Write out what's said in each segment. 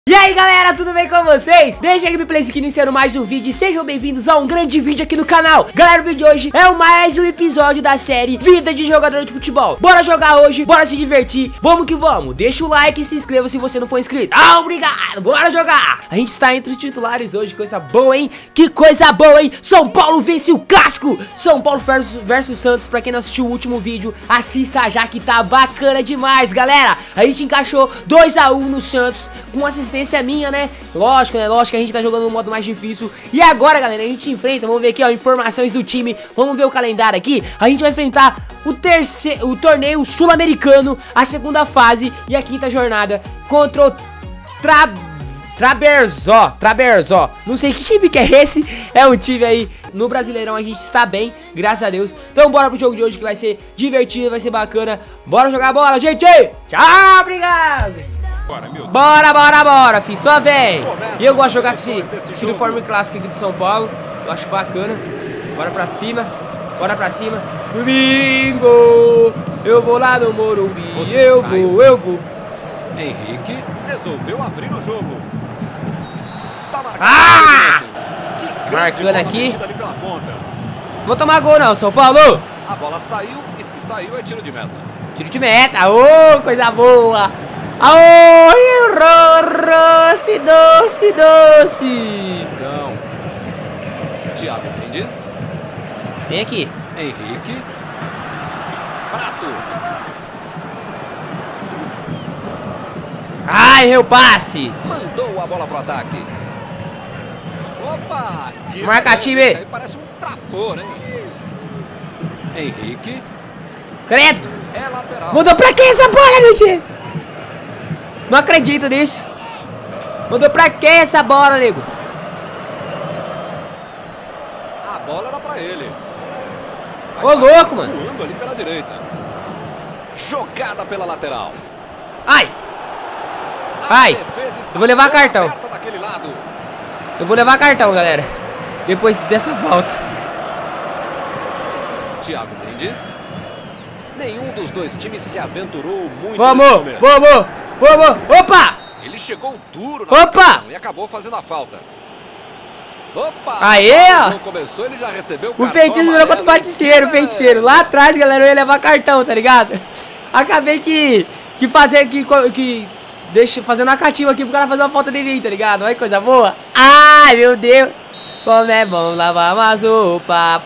E aí galera, tudo bem com vocês? Desde a Gameplays aqui iniciando mais um vídeo e sejam bem-vindos a um grande vídeo aqui no canal. Galera, o vídeo de hoje é mais um episódio da série Vida de Jogador de Futebol. Bora jogar hoje, bora se divertir, vamos que vamos. Deixa o like e se inscreva se você não for inscrito. Obrigado, bora jogar. A gente está entre os titulares hoje, coisa boa, hein? Que coisa boa, hein? São Paulo vence o clássico. São Paulo versus Santos. Pra quem não assistiu o último vídeo, assista já que tá bacana demais, galera. A gente encaixou 2 a 1 no Santos com assistência minha, né? Lógico, né? Lógico que a gente tá jogando no modo mais difícil. E agora, galera, a gente enfrenta, vamos ver aqui, ó, informações do time. Vamos ver o calendário aqui. A gente vai enfrentar o torneio sul-americano, a segunda fase e a quinta jornada contra o Traberzó. Não sei que time que é esse. É um time aí no Brasileirão, a gente está bem, graças a Deus. Então bora pro jogo de hoje que vai ser divertido, vai ser bacana. Bora jogar bola, gente. Tchau, obrigado. Bora, filho, só vem. E eu gosto de jogar com esse uniforme clássico aqui do São Paulo. Eu acho bacana. Bora pra cima. Domingo, eu vou lá no Morumbi. Eu vou. Henrique resolveu abrir o jogo. Está marcando aqui. Vou tomar gol não, São Paulo. A bola saiu e se saiu é tiro de meta. Tiro de meta, ô, coisa boa. Aô, doce. Então, Thiago Mendes. Vem aqui. Henrique. Prato. Ai, meu passe. Mandou a bola pro ataque. Opa! Marca time. Aí parece um trator, hein? Henrique. Credo. É lateral. Mandou pra quem essa bola, meu time? Não acredito nisso. Mandou pra quem essa bola, nego? A bola era pra ele. Ô, louco, mano. Voando ali pela direita. Jogada pela lateral. Ai. Eu vou levar cartão. Eu vou levar cartão, galera. Depois dessa falta. Thiago Mendes. Nenhum dos dois times se aventurou muito. Vamos. Opa! Ele chegou duro na Opa! e acabou fazendo a falta. Opa! Aê, ó! Começou, ele já recebeu o feitiço virou contra o feiticeiro. Lá atrás, galera, eu ia levar cartão, tá ligado? Acabei fazendo uma cativa aqui pro cara fazer uma falta de mim, tá ligado? Olha que coisa boa. Ai, meu Deus. Como é bom lavar uma roupa.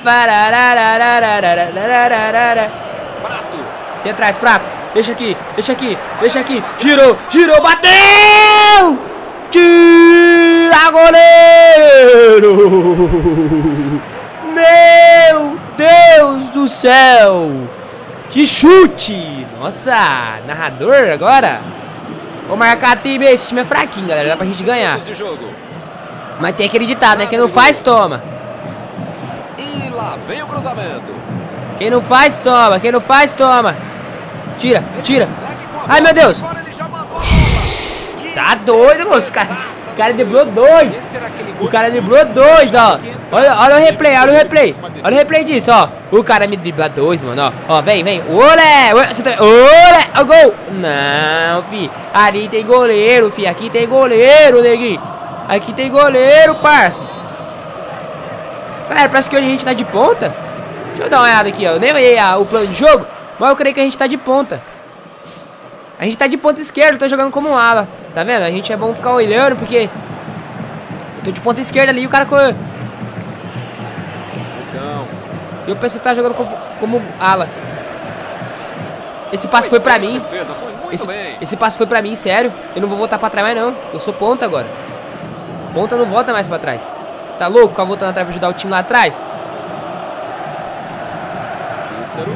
Prato. E atrás, Prato. Deixa aqui. Girou, bateu! Tira, goleiro! Meu Deus do céu! Que chute! Nossa, narrador agora. Vou marcar time. Esse time é fraquinho, galera. Dá pra gente ganhar. Mas tem aquele ditado, né? Quem não faz, toma. E lá vem o cruzamento. Quem não faz, toma. Tira. Ai, meu Deus. Tá doido, moço. O cara driblou 2. O cara driblou 2, ó. Olha o replay disso, ó. O cara me dribla 2, mano, ó. Vem. Olé. Ó, gol. Não, fi. Ali tem goleiro, fi. Aqui tem goleiro, neguinho. Aqui tem goleiro, parça. Galera, parece que hoje a gente tá de ponta. Deixa eu dar uma olhada aqui, ó. Eu nem olhei o plano de jogo, mas eu creio que a gente tá de ponta. A gente tá de ponta esquerda, eu tô jogando como um ala. Tá vendo? A gente é bom ficar olhando, porque eu tô de ponta esquerda ali e o cara... E o PC tá jogando como ala. Esse passe foi pra mim. Esse passe foi pra mim, sério. Eu não vou voltar pra trás mais não. Eu sou ponta agora. Ponta não volta mais pra trás. Tá louco? Ficar voltando atrás pra ajudar o time lá atrás? Cícero.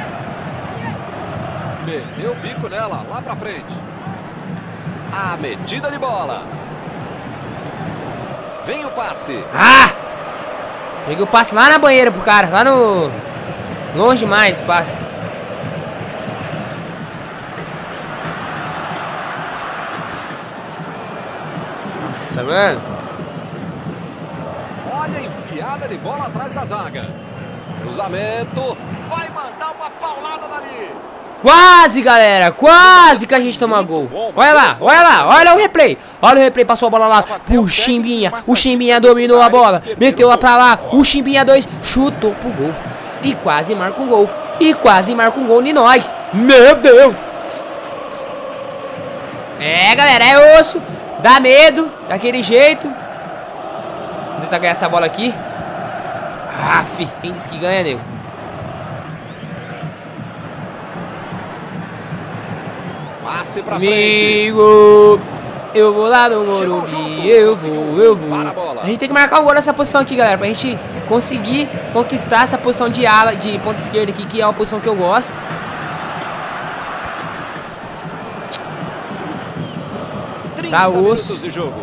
Perdeu o bico nela, lá pra frente. A medida de bola. Vem o passe. Peguei o passe lá na banheira pro cara. Lá no... Longe demais o passe. Nossa, mano. Olha a enfiada de bola atrás da zaga. Cruzamento. Vai mandar uma paulada dali. Quase, galera, quase que a gente toma gol. Olha lá, olha lá, olha o replay. Olha o replay, passou a bola lá pro Chimbinha. O Chimbinha dominou a bola, meteu lá pra lá. O Chimbinha 2 chutou pro gol. E quase marca um gol. E quase marca um gol em nós. Meu Deus. É, galera, é osso. Dá medo, daquele jeito. Vou tentar ganhar essa bola aqui. Aff, quem disse que ganha, nego? Passe pra Amigo, eu vou lá no Morumbi, eu vou. A gente tem que marcar um gol nessa posição aqui, galera, pra gente conseguir conquistar essa posição de ala, de ponta esquerda aqui, que é uma posição que eu gosto. Tá osso.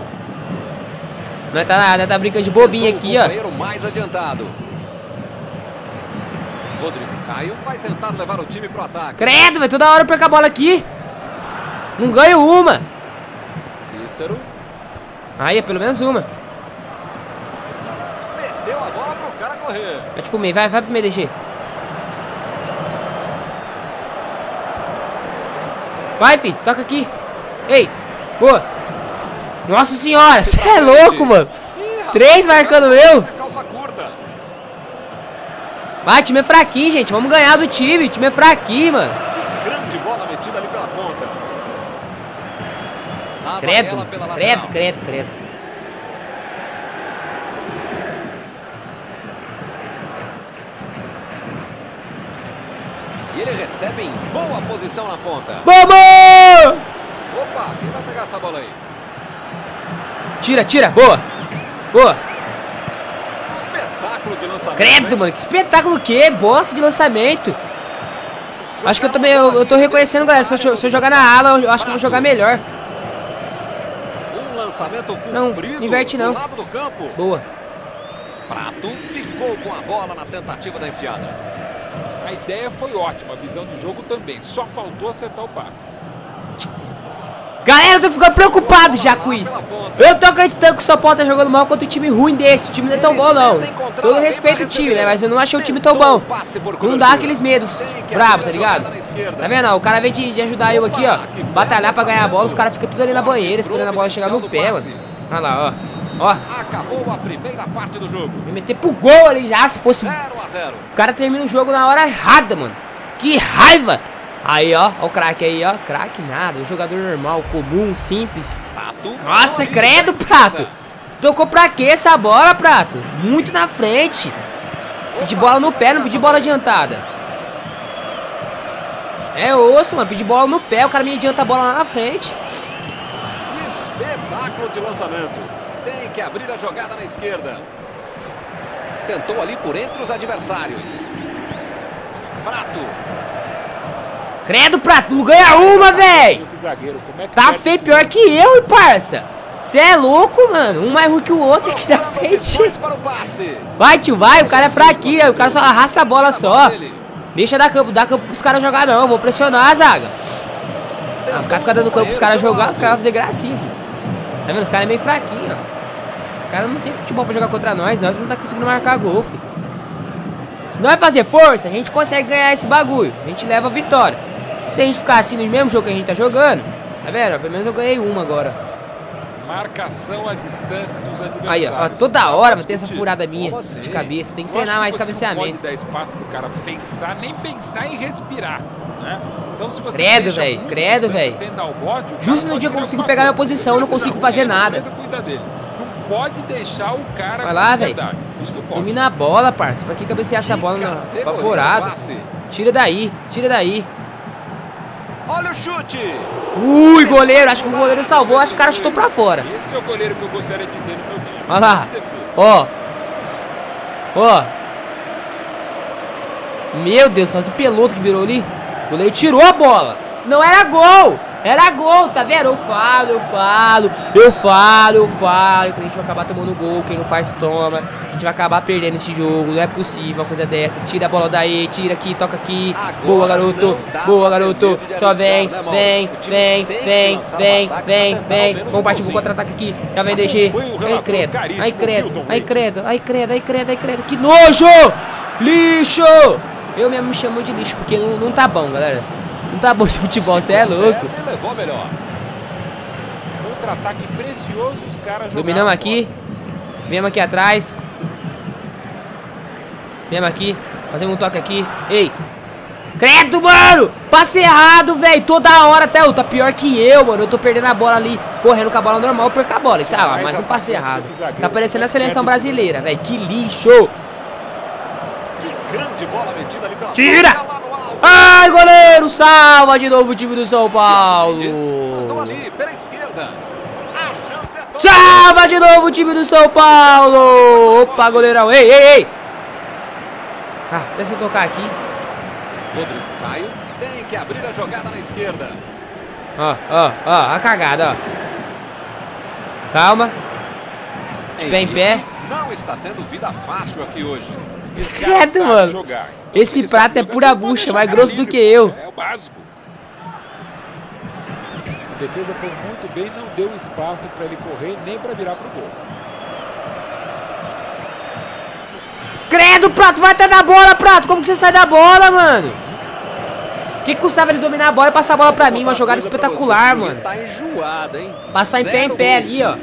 Não tá nada, tá brincando de bobinha aqui, ó. Mais adiantado. Rodrigo Caio vai tentar levar o time pro ataque. Credo, vai toda hora eu perco a bola aqui. Não ganho uma. Cícero. Aí, é pelo menos uma. Meteu a bola pro cara correr. Vai pro meio, vai pro meio, DG. Vai, filho, toca aqui. Ei, boa. Nossa senhora, você é louco, mano. 3 marcando eu. Vai, time é fraquinho, gente. Vamos ganhar do time. Time é fraquinho, mano. Que grande bola metida ali pela ponta. Credo, credo, credo, credo. E ele recebe em boa posição na ponta. Vamos! Opa, quem vai pegar essa bola aí? Tira, tira, boa. Boa. Espetáculo de lançamento. Credo, mano, que espetáculo que é, bosta de lançamento. Acho que eu também, eu tô reconhecendo, galera. Se eu jogar na ala, eu acho que eu vou jogar melhor. Lançamento não, inverte não. Lado do campo. Boa. Prato ficou com a bola na tentativa da enfiada. A ideia foi ótima, a visão do jogo também. Só faltou acertar o passe. Galera, eu tô ficando preocupado já com isso. Eu tô acreditando que o São Paulo tá jogando mal contra um time ruim desse. O time não é tão bom, não. Todo respeito ao time, né? Mas eu não achei o time tão bom. Não dá aqueles medos brabo, tá ligado? Tá vendo? O cara vem de ajudar eu aqui, ó. Batalhar pra ganhar a bola. Os caras ficam tudo ali na banheira, esperando a bola chegar no pé, mano. Olha lá, ó. Ó. Acabou a primeira parte do jogo. Vai meter pro gol ali já, se fosse... 0 a 0. O cara termina o jogo na hora errada, mano. Que raiva! Aí, ó o craque aí, ó. Craque nada, um jogador normal, comum, simples. Prato. Nossa, credo, Prato. Tocou pra quê essa bola, Prato? Muito na frente. Pedi bola no pé, não pedi bola adiantada. É osso, mano. Pedi bola no pé, o cara me adianta a bola lá na frente. Que espetáculo de lançamento. Tem que abrir a jogada na esquerda. Tentou ali por entre os adversários. Prato. Credo, Prato, não ganha uma, velho. Tá feio pior que eu, parça. Você é louco, mano. Um mais ruim que o outro aqui na frente. Vai, tio, vai. O cara é fraquinho. O cara só arrasta a bola só. Deixa dar campo pros caras jogar, não. Vou pressionar a zaga. Ah, os caras ficam dando campo pros caras jogar. Os caras vão fazer gracinha. Tá vendo? Os caras é meio fraquinho, ó. Os caras não tem futebol pra jogar contra nós. Nós não tá conseguindo marcar gol, filho. Se nós fazer força, a gente consegue ganhar esse bagulho. A gente leva a vitória. Se a gente ficar assim no mesmo jogo que a gente tá jogando, tá vendo? Pelo menos eu ganhei uma agora. Marcação à distância dos adversários. Aí, ó, toda hora vai ter essa furada minha de cabeça. Tem que treinar mais cabeceamento. Não pode dar espaço pro cara pensar, nem pensar em respirar, né? Então, se você credo, velho, credo, velho. Justo no dia que eu consigo pegar minha posição, eu não consigo fazer nada. Não pode deixar o cara. Vai lá, velho. Domina a bola, parça. Pra que cabecear essa bola apavorada? Tira daí, tira daí. Olha o chute. Ui, goleiro. Acho que o goleiro salvou. Acho que o cara chutou pra fora. Esse é o goleiro que eu gostaria de ter no meu time. Olha lá. Ó. Ó. Meu Deus, só que peloto que virou ali. O goleiro tirou a bola. Senão era gol. Era gol, tá vendo? Eu falo. Que a gente vai acabar tomando gol. Quem não faz, toma. A gente vai acabar perdendo esse jogo. Não é possível uma coisa dessa. Tira a bola daí, tira aqui, toca aqui. Boa, garoto. Boa, garoto. Só vem. Vamos partir pro contra-ataque aqui. Já vem DG. Ai, credo. Que nojo! Lixo! Eu mesmo me chamo de lixo, porque não tá bom, galera. Não tá bom esse futebol, você é louco. Levou melhor. Contra-ataque precioso, os caras dominamos aqui. Viemos aqui atrás. Viemos aqui. Fazemos um toque aqui. Ei. Credo, mano! Passe errado, velho. Toda hora até. Tá pior que eu, mano. Eu tô perdendo a bola ali. Correndo com a bola normal, eu perco a bola. Ah, mas um passe errado. Tá parecendo a seleção brasileira, velho. Que lixo! Que grande bola metida ali pela tira! Ai, goleiro! Salva de novo o time do São Paulo! Mandou ali pela esquerda. A chance é toda. Salva de novo o time do São Paulo! Opa, goleirão! Ei, ei, ei! Ah, deixa eu tocar aqui. Rodrigo Caio tem que abrir a jogada na esquerda. Ó, a cagada, ó. Calma. De pé em pé. Não está tendo vida fácil aqui hoje. Credo, mano. Esse prato é pura bucha, mais grosso do que eu. É o básico. A defesa foi muito bem, não deu espaço para ele correr nem para virar pro gol. Credo, Prato, vai até da bola, Prato. Como que você sai da bola, mano? Que custava ele dominar a bola e passar a bola pra mim? Uma jogada espetacular, mano. Tá enjoado, hein? Passar em pé ali, ó.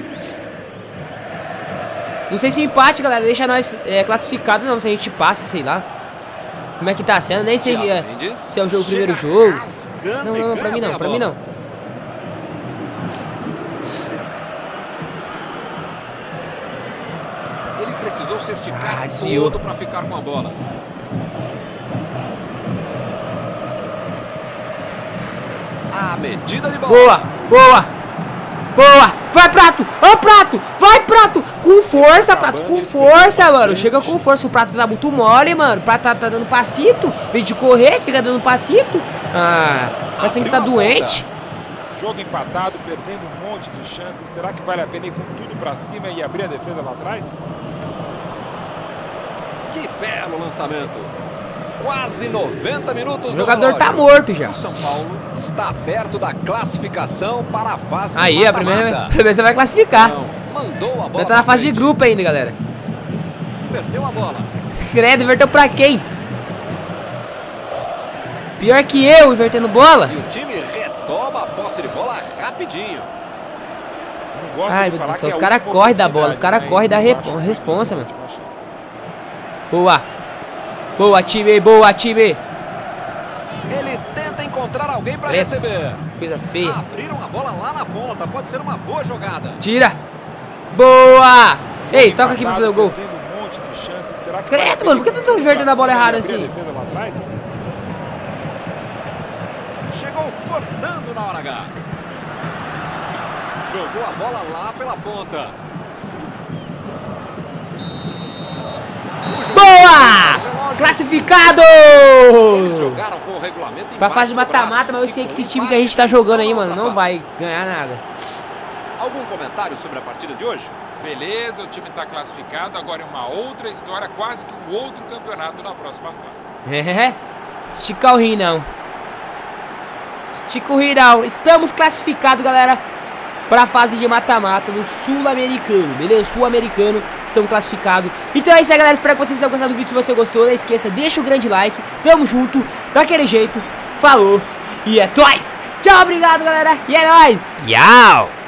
Não sei se empate, galera, deixa nós classificados, não. Se a gente passa, sei lá. Como é que tá sendo? Nem sei se é o primeiro jogo. Não, pra mim não, pra mim não. Ele precisou se esticar desviou todo pra ficar com a bola. A medida de bola. Boa, boa, boa. Vai, Prato. Ó, Prato. Vai, Prato. Com força, Prato. Com força, mano. Chega com força. O Prato tá muito mole, mano. O Prato tá dando passito. Vem de correr, fica dando passito. Ah, parece que tá doente. Jogo empatado, perdendo um monte de chances. Será que vale a pena ir com tudo pra cima e abrir a defesa lá atrás? Que belo lançamento. Quase 90 minutos. O jogador tá morto já. O São Paulo está perto da classificação para a fase aí, de a primeira você vai classificar. Não, mandou a bola. Tá na fase de grupo ainda, galera. Inverteu a bola. Credo, inverteu pra quem? Pior que eu, invertendo bola. E o time retoma a posse de bola rapidinho. Ai, meu Deus do céu, os caras correm da bola. Os caras correm da responsa, mano. Boa. Boa, time, boa, time. Ele tenta encontrar alguém para receber. Coisa feia. Abriram a bola lá na ponta. Pode ser uma boa jogada. Tira. Boa. Ei, toca aqui pra fazer o gol. Credo, mano, por que tu tá invertendo a bola errada assim? Chegou cortando na hora H. Jogou a bola lá pela ponta. Boa! Classificado! Eles jogaram com o regulamento pra fase de mata-mata, mas eu sei que esse time que a gente tá jogando aí, mano, não vai ganhar nada. Algum comentário sobre a partida de hoje? Beleza, o time tá classificado, agora é uma outra história, quase que um outro campeonato na próxima fase. Estica o rim, não. Estica o rim, não. Estamos classificados, galera, pra fase de mata-mata no Sul-Americano, beleza? Sul-Americano, estamos classificados. Então é isso aí, galera, espero que vocês tenham gostado do vídeo. Se você gostou, não esqueça, deixa um grande like. Tamo junto, daquele jeito. Falou e é nóis. Tchau, obrigado, galera, e é nóis. Tchau.